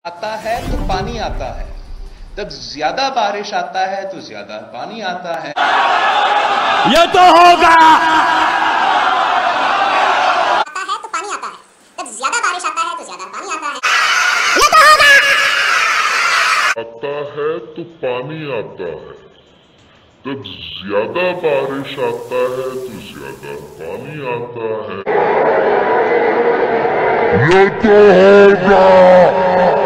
आता है तो पानी आता है, जब ज्यादा बारिश आता है तो ज्यादा पानी आता है। ये तो होगा। आता है तो पानी आता है, जब ज्यादा बारिश आता है तो ज्यादा पानी आता है। ये तो होगा। आता है तो पानी आता है, जब ज्यादा बारिश आता है तो ज्यादा पानी आता है। ये तो होगा।